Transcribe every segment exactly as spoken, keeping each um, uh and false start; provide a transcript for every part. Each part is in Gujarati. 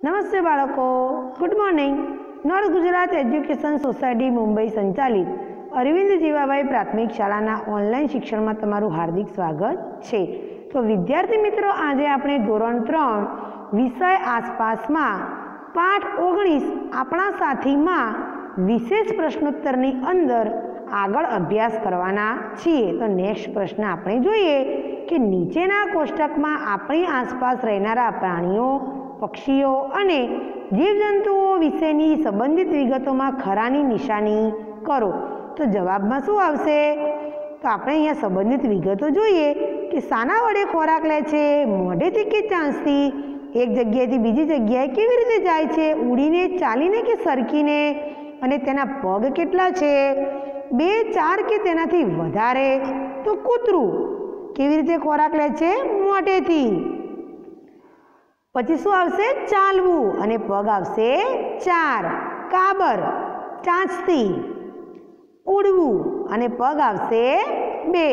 નમસ્તે બાળકો, good morning. North Gujarat education society Mumbai સંચાલિત અરવિંદ જીવાભાઈ પ્રાથમિક શાળાના ઓનલાઈન શિક્ષણમાં તમારું હાર્દિક સ્વાગત છે. તો વિદ્યાર્થી મિત્રો, આજે આપણે ધોરણ ત્રણ વિષય આસપાસમાં પાઠ ઓગણીસ આપણા સાથીમાં વિશેષ પ્રશ્નોત્તરની અંદર આગળ અભ્યાસ કરવાના છીએ. તો નેક્સ્ટ પ્રશ્ન આપણે જોઈએ કે નીચેના કોષ્ટકમાં આપણી આસપાસ રહેનારા પ્રાણીઓ, પક્ષીઓ અને જીવજંતુઓ વિશેની સંબંધિત વિગતોમાં ખરાની નિશાની કરો. તો જવાબમાં શું આવશે? તો આપણે અહીંયા સંબંધિત વિગતો જોઈએ કે શાના વડે ખોરાક લે છે, મોઢેથી કે ચાંચથી, એક જગ્યાએથી બીજી જગ્યાએ કેવી રીતે જાય છે, ઉડીને, ચાલીને કે સરકીને, અને તેના પગ કેટલા છે, બે, ચાર કે તેનાથી વધારે. તો કૂતરું કેવી રીતે ખોરાક લે છે? મોઢેથી. પછી શું આવશે? ચાલવું, અને પગ આવશે ચાર. કાબર ચાંચથી. ઉડવું, અને પગ આવશે બે.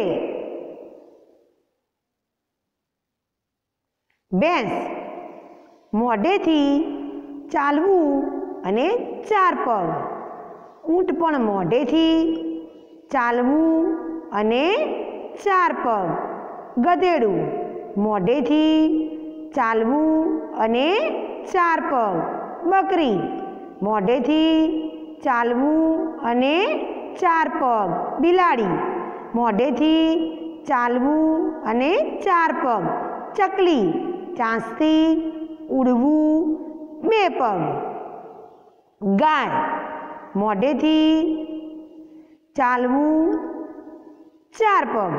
ભેંસ મોઢેથી, ચાલવું અને ચાર પગ. ઊંટ પણ મોઢેથી, ચાલવું અને ચાર પગ. ગધેડું મોઢેથી, ચાલવું અને ચાર પગ. બકરી મોઢેથી, ચાલવું અને ચાર પગ. બિલાડી મોઢેથી, ચાલવું અને ચાર પગ. ચકલી ચાંચથી, ઉડવું, બે પગ. ગાય મોઢેથી, ચાલવું, ચાર પગ.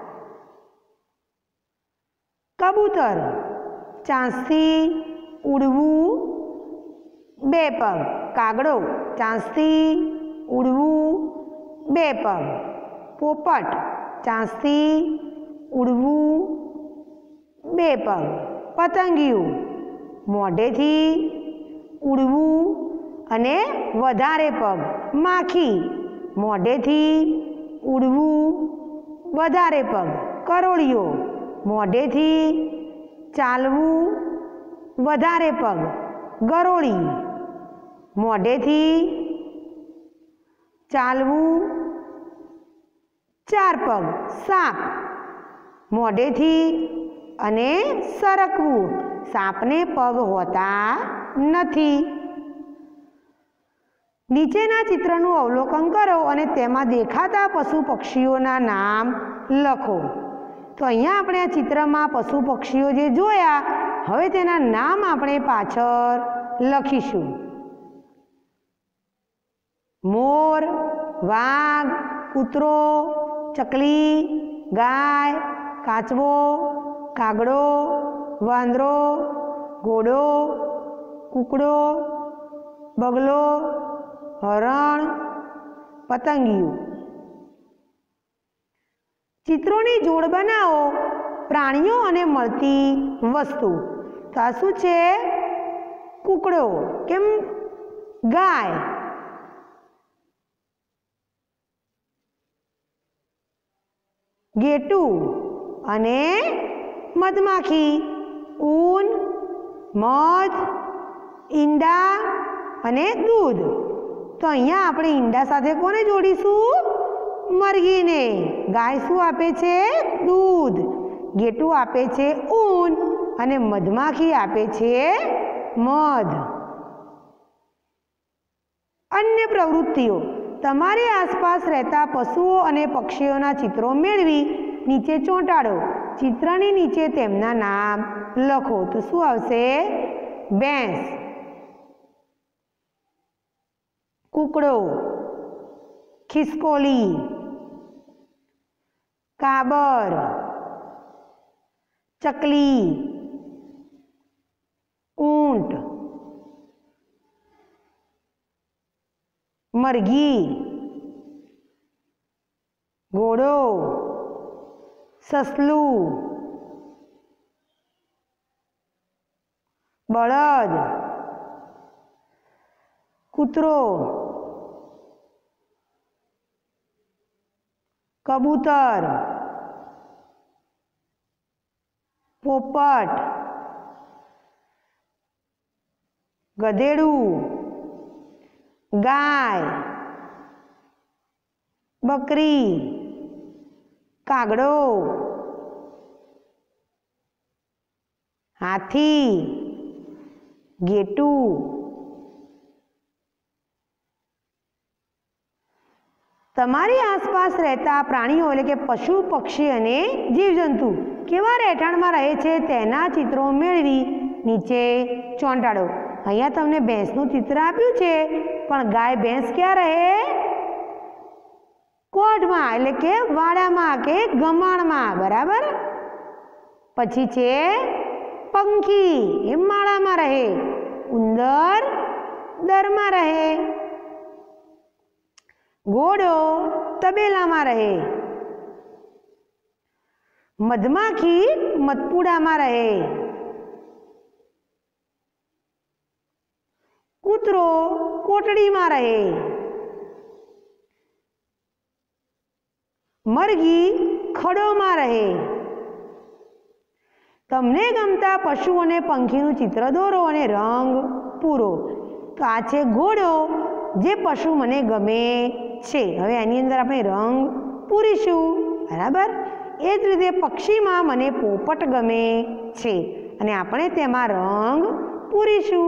કબૂતર ચાંચથી, ઉડવું, બે પગ. કાગડો ચાંચથી, ઉડવું, બે પગ. પોપટ ચાંચથી, ઉડવું, બે પગ. પતંગિયું મોઢેથી, ઉડવું અને વધારે પગ. માખી મોઢેથી, ઉડવું, વધારે પગ. કરોળિયો મોઢેથી, ચાલવું, વધારે પગ. ગરોળી મોઢેથી, ચાલવું, ચાર પગ. સાપ મોઢેથી અને સરકવું. સાપને પગ હોતા નથી. નીચેના ચિત્રનું અવલોકન કરો અને તેમાં દેખાતા પશુ પક્ષીઓના નામ લખો. તો અહીંયા આપણે આ ચિત્રમાં પશુ પક્ષીઓ જે જોયા, હવે તેના નામ આપણે પાછળ લખીશું. મોર, વાઘ, કૂતરો, ચકલી, ગાય, કાચબો, કાગડો, વાંદરો, ઘોડો, કૂકડો, બગલો, હરણ, પતંગિયું. ચિત્રોની જોડ બનાવો. પ્રાણીઓ અને મળતી વસ્તુ. તો આ શું છે? કૂકડો. કેમ? ગાય. ગેટું અને મધમાખી. ઊન, મધ, ઈંડા અને દૂધ. તો અહીંયા આપણે ઈંડા સાથે કોને જોડીશું? મરઘીને. ગાય શું આપે છે? દૂધ. ગેટું આપે છે ઊન, અને મધમાખી આપે છે મધ. અન્ય પ્રવૃત્તિઓ. તમારી આસપાસ રહેતા પશુઓ અને પક્ષીઓના ચિત્રો મેળવી નીચે ચોંટાડો. ચિત્રની નીચે તેમના નામ લખો. તો શું આવશે? ભેંસ, કૂકડો, ખિસકોલી, કાબર, ચકલી, ઊંટ, મરઘી, ઘોડો, સસલું, બળદ, કૂતરો, કબૂતર, પોપટ, ગધેડું, ગાય, બકરી, કાગડો, હાથી, ઘેટું. તમારી આસપાસ રહેતા પ્રાણીઓ એટલે કે પશુ, પક્ષી અને જીવજંતુ કેવા રહેઠાણમાં રહે છે તેના ચિત્રો મેળવી નીચે ચોંટાડો. અહીંયા તમને ભેંસનું ચિત્ર આપ્યું છે, પણ ગાય ભેંસ ક્યાં રહે? કોઢમાં એટલે કે વાડામાં કે ગમાણમાં, બરાબર. પછી છે પંખી, એ માળામાં રહે. ઉંદર દરમાં રહે. ઘોડો તબેલામાં રહે. મધમાખી મધપુડામાં રહે. કૂતરો કોટડીમાં રહે. મરઘી ખડોમાં રહે. તમને ગમતા પશુ અને પંખીનું ચિત્ર દોરો અને રંગ પૂરો. તો આ છે ઘોડો, જે પશુ મને ગમે છે. હવે આની અંદર આપણે રંગ પૂરીશું, બરાબર. એ જ રીતે પક્ષીમાં મને પોપટ ગમે છે અને આપણે તેમાં રંગ પૂરીશું.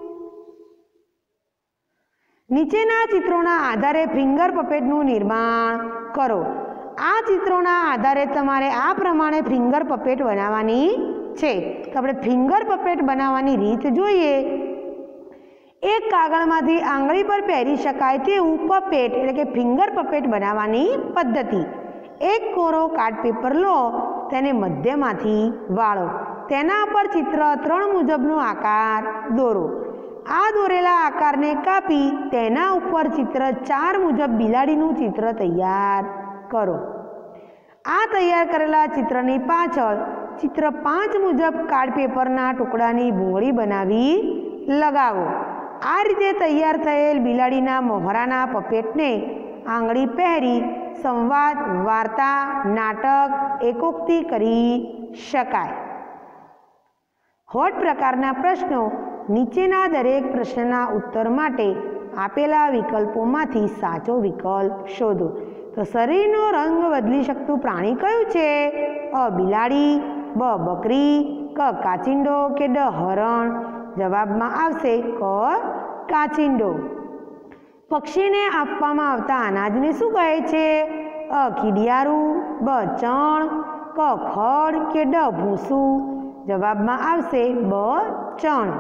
નીચેના ચિત્રોના આધારે ફિંગર પપેટનું નિર્માણ કરો. આ ચિત્રોના આધારે તમારે આ પ્રમાણે ફિંગર પપેટ બનાવવાની છે. તો આપણે ફિંગર પપેટ બનાવવાની રીત જોઈએ. એક કાગળમાંથી આંગળી પર પહેરી શકાય તેવું પપેટ એટલે કે ફિંગર પપેટ બનાવવાની પદ્ધતિ. એક કોરો કાર્ડ પેપર લો, તેને મધ્યમાંથી વાળો. તેના પર ચિત્ર ત્રણ મુજબનો આકાર દોરો. આ દોરેલા આકારને કાપી તેના ઉપર ચિત્ર ચાર મુજબ બિલાડીનું ચિત્ર તૈયાર કરો. આ તૈયાર કરેલા ચિત્રની પાછળ ચિત્ર પાંચ મુજબ કાર્ડ પેપરના ટુકડાની ભૂંગળી બનાવી લગાવો. આ રીતે તૈયાર થયેલ બિલાડીના મોહરાના પપેટને આંગળી પહેરી સંવાદ, વાર્તા, નાટક, એકોક્તિ કરી શકાય. હોટ પ્રકારના પ્રશ્નો. નીચેના દરેક પ્રશ્નના ઉત્તર માટે આપેલા વિકલ્પોમાંથી સાચો વિકલ્પ શોધો. તો શરીરનો રંગ બદલી શકતું પ્રાણી કયું છે? અ બિલાડી, બ બકરી, ક કાચિંડો કે ડ હરણ. જવાબમાં આવશે ક કાચિંડો. પક્ષીને આપવામાં આવતા અનાજને શું કહે છે? અ કીડિયારું, બ ચણ, ક ખડ કે ડ ભૂસું. જવાબમાં આવશે બ ચણ.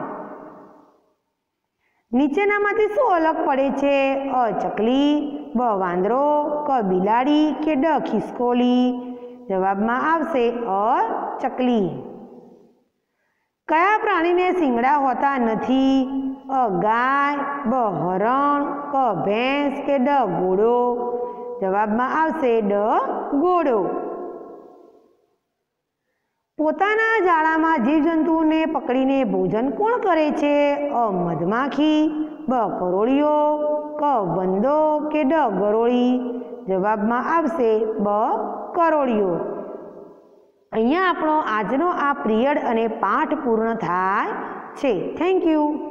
નીચેનામાંથી શું અલગ પડે છે? અ ચકલી, બ વાંદરો, ક બિલાડી કે ડ ખિસકોલી. જવાબમાં આવશે અ ચકલી. કયા પ્રાણીને શિંગડા હોતા નથી? અ ગાય, બ હરણ, ક ભેંસ કે ડ ઘોડો. જવાબમાં આવશે ડ ઘોડો. પોતાના જાળામાં જીવજંતુઓને પકડીને ભોજન કોણ કરે છે? અ મધમાખી, બ કરોળીઓ, ક વંદો કે ડ ગરોળી. જવાબમાં આવશે બ કરોળીઓ. અહીંયા આપણો આજનો આ પિરિયડ અને પાઠ પૂર્ણ થાય છે. Thank you.